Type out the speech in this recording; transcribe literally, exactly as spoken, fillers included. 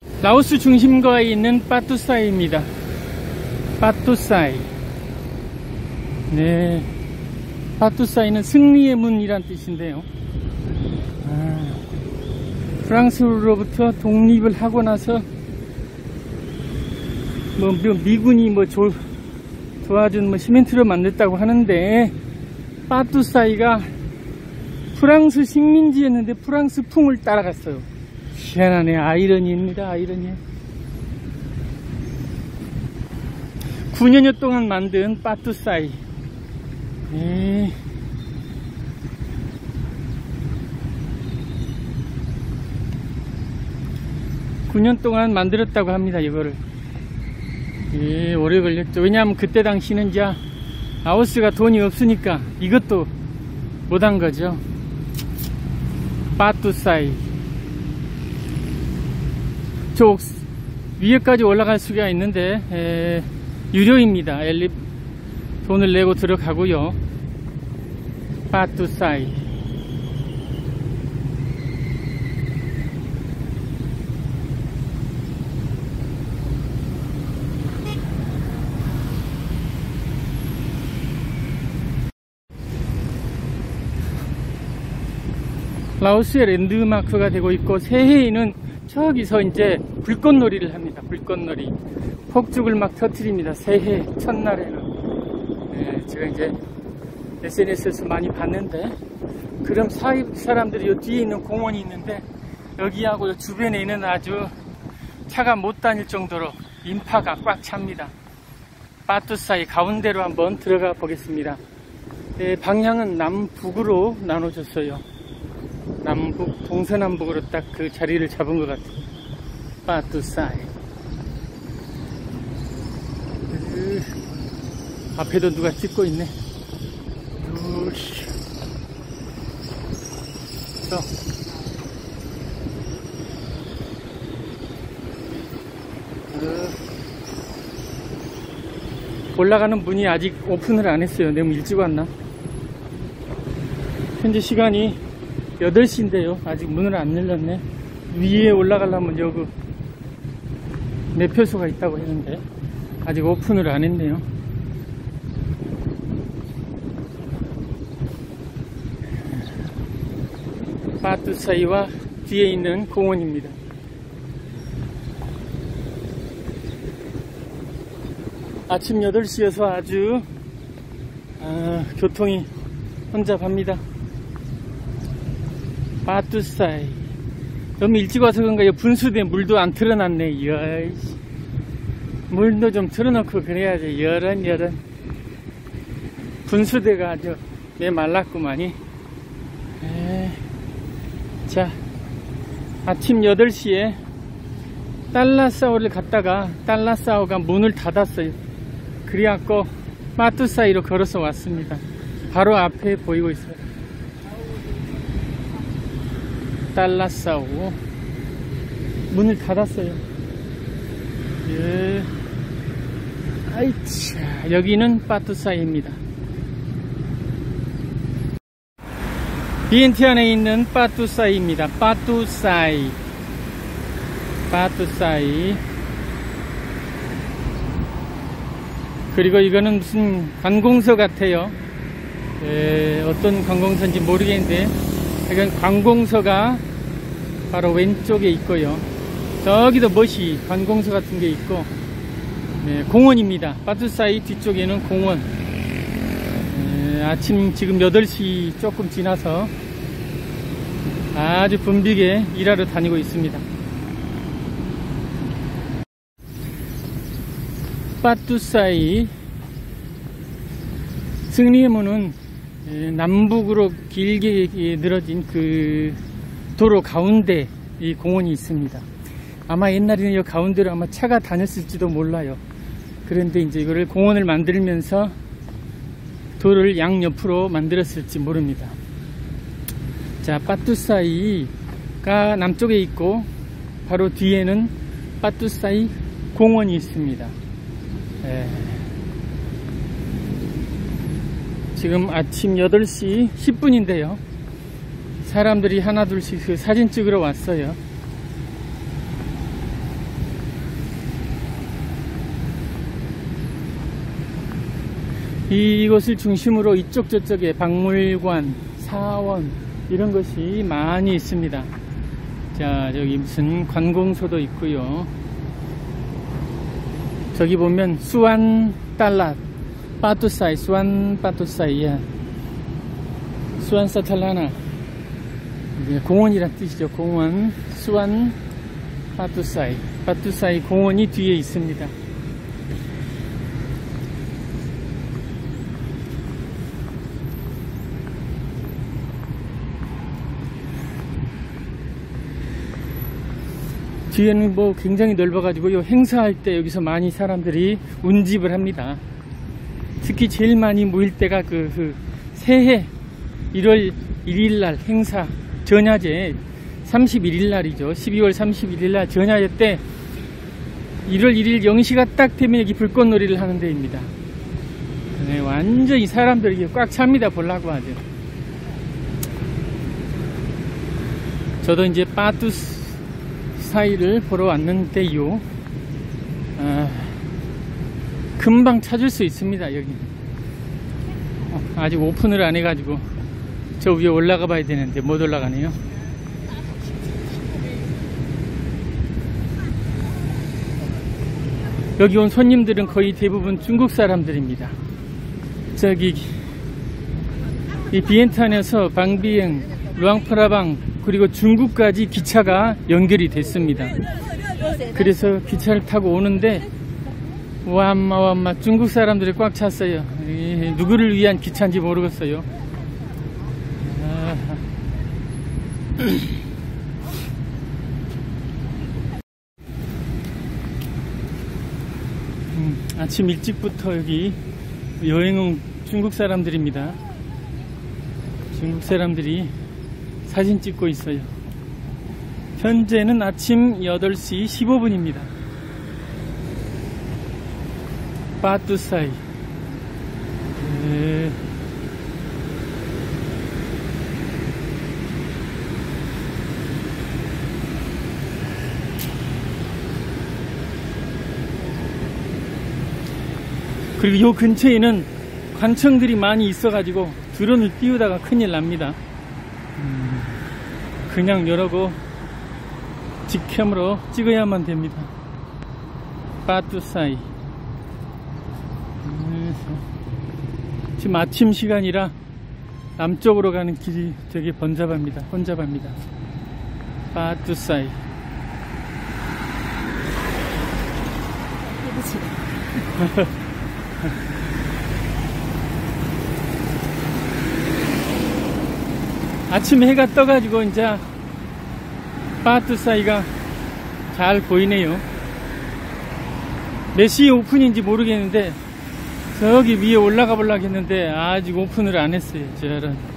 라오스 중심가에 있는 빠뚜사이입니다. 빠뚜사이. 네, 빠뚜사이는 승리의 문이란 뜻인데요. 아, 프랑스로부터 독립을 하고 나서 뭐 미군이 뭐 조, 도와준 뭐 시멘트로 만들었다고 하는데, 빠뚜사이가 프랑스 식민지였는데 프랑스 풍을 따라갔어요. 희한하네. 아이러니입니다. 아이러니. 구 년여 동안 만든 빠뚜사이. 네. 구 년 동안 만들었다고 합니다. 이거를. 예, 오래 걸렸죠. 왜냐하면 그때 당시는 이제 라오스가 돈이 없으니까 이것도 못한 거죠. 빠뚜사이. 저 위에까지 올라갈 수가 있는데 에, 유료입니다. 엘리 돈을 내고 들어가고요. 빠뚜사이. 라오스의 랜드마크가 되고 있고, 새해에는 저기서 이제 불꽃놀이를 합니다. 불꽃놀이. 폭죽을 막 터뜨립니다. 새해 첫날에는. 네, 제가 이제 에스엔에스에서 많이 봤는데, 그럼 사이 사람들이 요 뒤에 있는 공원이 있는데, 여기하고 요 주변에 있는 아주 차가 못 다닐 정도로 인파가 꽉 찹니다. 빠뚜사이 가운데로 한번 들어가 보겠습니다. 네, 방향은 남북으로 나눠졌어요. 남북, 동서남북으로 딱 그 자리를 잡은 것 같아요. 빠뚜사이. 으, 앞에도 누가 찍고 있네. 으이씨. 저. 으. 올라가는 문이 아직 오픈을 안 했어요. 너무 일찍 왔나? 현재 시간이 여덟 시인데요. 아직 문을 안 열렸네. 위에 올라가려면 여기 매표소가 있다고 했는데 아직 오픈을 안 했네요. 빠뚜사이와 뒤에 있는 공원입니다. 아침 여덟 시여서 아주 아, 교통이 혼잡합니다. 빠뚜사이. 너무 일찍 와서 그런가 분수대 물도 안 틀어놨네. 이야, 물도 좀 틀어놓고 그래야지. 여런 여런 분수대가 아주 메말랐구만이. 에이. 자, 아침 여덟 시에 달라싸오를 갔다가 달라싸오가 문을 닫았어요. 그래갖고 빠뚜사이로 걸어서 왔습니다. 바로 앞에 보이고 있어요. 달라싸오 문을 닫았어요. 예. 아이차, 여기는 빠뚜사이입니다. 비엔티안에 있는 빠뚜사이입니다. 빠뚜사이. 빠뚜사이. 그리고 이거는 무슨 관공서 같아요. 에, 어떤 관공서인지 모르겠는데, 이건 관공서가 바로 왼쪽에 있고요. 저기도 멋이 관공서 같은 게 있고, 네, 공원입니다. 빠뚜사이 뒤쪽에는 공원. 네, 아침 지금 여덟 시 조금 지나서 아주 붐비게 일하러 다니고 있습니다. 빠뚜사이 승리의 문은 남북으로 길게 늘어진 그 도로 가운데 이 공원이 있습니다. 아마 옛날에는 이 가운데로 아마 차가 다녔을지도 몰라요. 그런데 이제 이거를 공원을 만들면서 도를 양옆으로 만들었을지 모릅니다. 자, 빠뚜사이가 남쪽에 있고 바로 뒤에는 빠뚜사이 공원이 있습니다. 예. 지금 아침 여덟 시 십 분인데요 사람들이 하나둘씩 그 사진 찍으러 왔어요. 이곳을 중심으로 이쪽 저쪽에 박물관, 사원 이런 것이 많이 있습니다. 자, 저기 무슨 관공서도 있고요. 저기 보면 수안 달랏 파투사이, 수안 파투사이, 예. 수안 사탈라나, 공원이란 뜻이죠. 공원, 수안 파투사이, 파투사이 공원이 뒤에 있습니다. 뒤에는 뭐 굉장히 넓어가지고 요 행사할 때 여기서 많이 사람들이 운집을 합니다. 특히 제일 많이 모일 때가 그, 그 새해 일월 일일 날 행사 전야제 삼십일일 날이죠. 십이월 삼십일일 날 전야제 때 일월 일일 영 시가 딱 되면 여기 불꽃놀이를 하는 데입니다. 네, 완전히 사람들이 꽉 찹니다. 보려고 하죠. 저도 이제 파투사이를 보러 왔는데요. 아, 금방 찾을 수 있습니다. 여기 아직 오픈을 안 해가지고 저 위에 올라가 봐야 되는데 못 올라가네요. 여기 온 손님들은 거의 대부분 중국 사람들입니다. 저기 이 비엔탄에서 방비행, 루앙프라방 그리고 중국까지 기차가 연결이 됐습니다. 그래서 기차를 타고 오는데 와마 와마 중국 사람들이 꽉 찼어요. 이, 누구를 위한 기차인지 모르겠어요. 아. 음, 아침 일찍부터 여기 여행 온 중국 사람들입니다. 중국 사람들이 사진 찍고 있어요. 현재는 아침 여덟 시 십오 분입니다. 파투사이. 네. 그리고 요 근처에는 관청들이 많이 있어가지고 드론을 띄우다가 큰일 납니다. 음, 그냥 이러고 직캠으로 찍어야만 됩니다. 파투사이. 음, 지금 아침 시간이라 남쪽으로 가는 길이 되게 번잡합니다. 혼잡합니다. 파투사이. 아침 해가 떠가지고 이제 파투사이가 잘 보이네요. 몇 시에 오픈인지 모르겠는데 저기 위에 올라가 보려고 했는데 아직 오픈을 안 했어요. 저런